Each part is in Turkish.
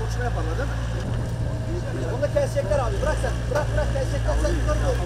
boşuna yaparlar değil mi? Onu da kesecekler abi. Bırak sen. Bırak kesecekler. Sen yukarı koy.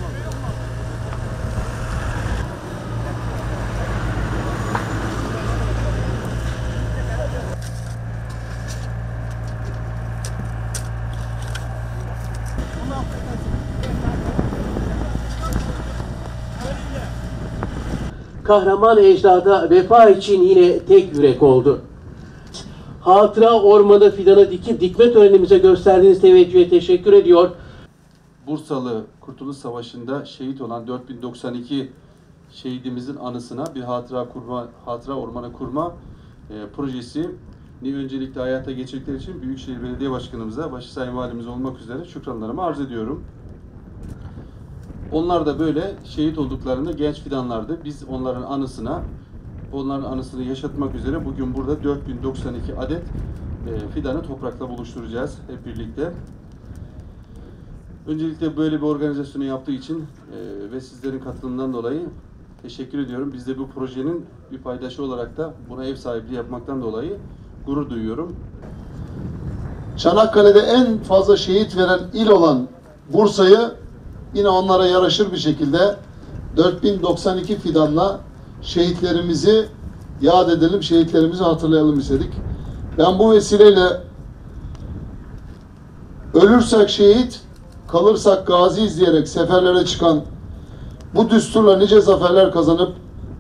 Kahraman ecdada vefa için yine tek yürek oldu. Hatıra ormanı fidanı dikme törenimize gösterdiğiniz teveccühe teşekkür ediyor. Bursalı Kurtuluş Savaşı'nda şehit olan 4092 şehidimizin anısına bir hatıra ormanı kurma projesini öncelikle hayata geçirdikleri için Büyükşehir Belediye Başkanımıza, başta Sayın Valimiz olmak üzere şükranlarımı arz ediyorum. Onlar da böyle şehit olduklarında genç fidanlardı. Biz onların anısını yaşatmak üzere bugün burada 4092 adet fidanı toprakla buluşturacağız hep birlikte. Öncelikle böyle bir organizasyonu yaptığı için ve sizlerin katılımından dolayı teşekkür ediyorum. Biz de bu projenin bir paydaşı olarak da buna ev sahipliği yapmaktan dolayı gurur duyuyorum. Çanakkale'de en fazla şehit veren il olan Bursa'yı yine onlara yaraşır bir şekilde 4092 fidanla şehitlerimizi yad edelim, şehitlerimizi hatırlayalım istedik. Ben bu vesileyle ölürsek şehit, kalırsak gazi izleyerek seferlere çıkan, bu düsturla nice zaferler kazanıp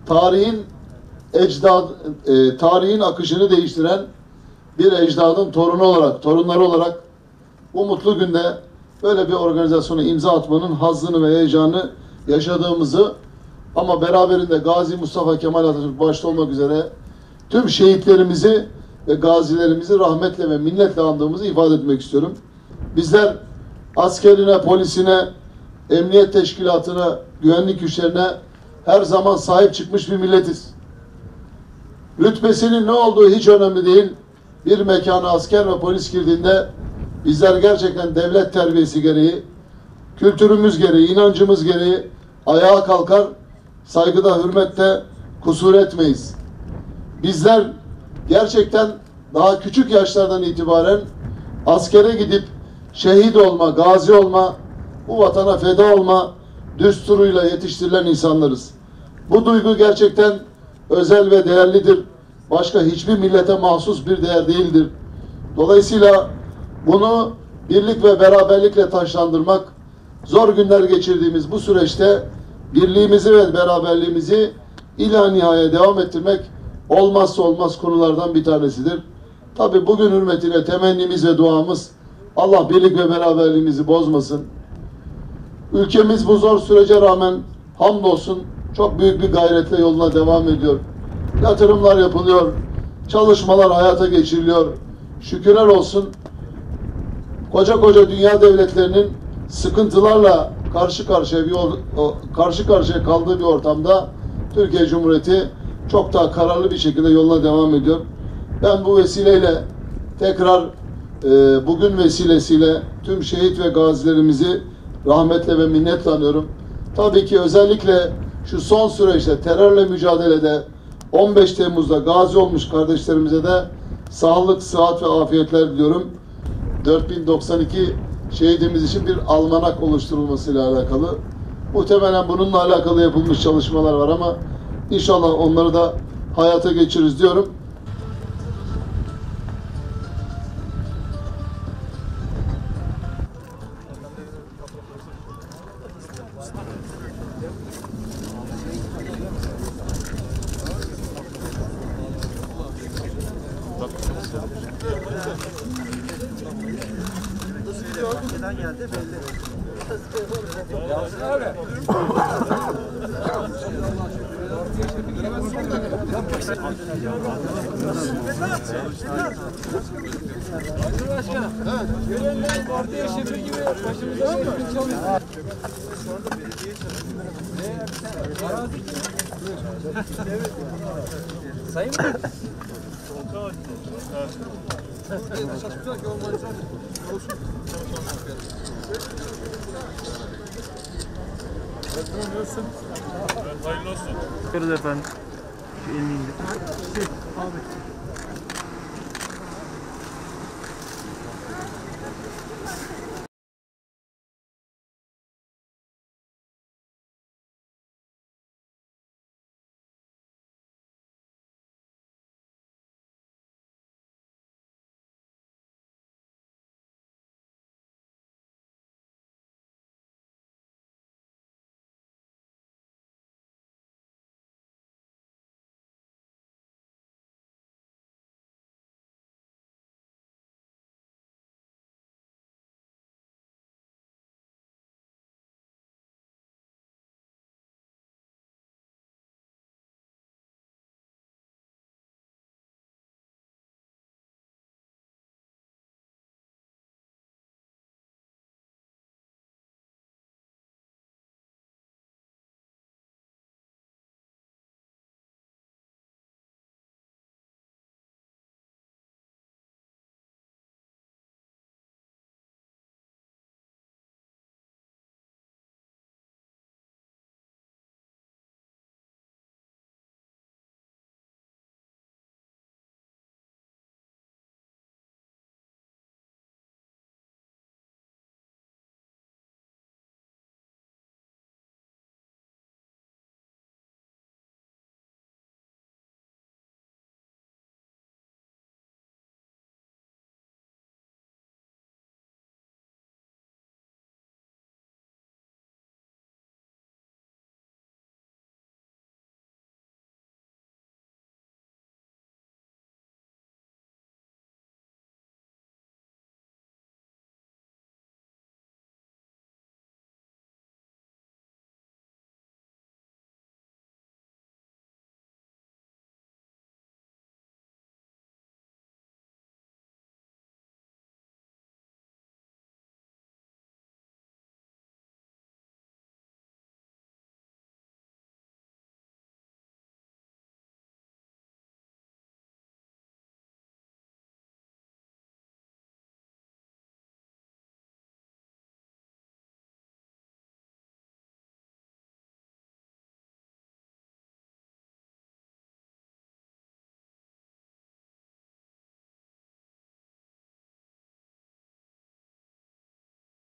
tarihin akışını değiştiren bir ecdadın torunları olarak bu mutlu günde böyle bir organizasyona imza atmanın hazzını ve heyecanı yaşadığımızı, ama beraberinde Gazi Mustafa Kemal Atatürk başta olmak üzere tüm şehitlerimizi ve gazilerimizi rahmetle ve minnetle andığımızı ifade etmek istiyorum. Bizler askerine, polisine, emniyet teşkilatına, güvenlik güçlerine her zaman sahip çıkmış bir milletiz. Rütbesinin ne olduğu hiç önemli değil. Bir mekana asker ve polis girdiğinde bizler gerçekten devlet terbiyesi gereği, kültürümüz gereği, inancımız gereği ayağa kalkar, saygıda, hürmette kusur etmeyiz. Bizler gerçekten daha küçük yaşlardan itibaren askere gidip şehit olma, gazi olma, bu vatana feda olma düsturuyla yetiştirilen insanlarız. Bu duygu gerçekten özel ve değerlidir. Başka hiçbir millete mahsus bir değer değildir. Dolayısıyla bunu birlik ve beraberlikle taşlandırmak, zor günler geçirdiğimiz bu süreçte birliğimizi ve beraberliğimizi ila nihaya devam ettirmek olmazsa olmaz konulardan bir tanesidir. Tabi bugün hürmetine temennimiz ve duamız, Allah birlik ve beraberliğimizi bozmasın. Ülkemiz bu zor sürece rağmen hamdolsun çok büyük bir gayretle yoluna devam ediyor. Yatırımlar yapılıyor, çalışmalar hayata geçiriliyor. Şükürler olsun. Koca dünya devletlerinin sıkıntılarla karşı karşıya kaldığı bir ortamda Türkiye Cumhuriyeti çok daha kararlı bir şekilde yoluna devam ediyor. Ben bu vesileyle tekrar bugün vesilesiyle tüm şehit ve gazilerimizi rahmetle ve minnetle anıyorum. Tabii ki özellikle şu son süreçte terörle mücadelede 15 Temmuz'da gazi olmuş kardeşlerimize de sağlık, sıhhat ve afiyetler diliyorum. 4092 şehidimiz için bir almanak oluşturulmasıyla alakalı. Muhtemelen bununla alakalı yapılmış çalışmalar var ama inşallah onları da hayata geçiririz diyorum. Neden geldi belli. Yalçın abi. Başkanım. Evet. Partiye şefi gibi başımıza geçmiş çalışıyor. Şu anda belediye çalışıyor. Sayın mı? Hayırlı olsun. Efendim. Şu elini indir.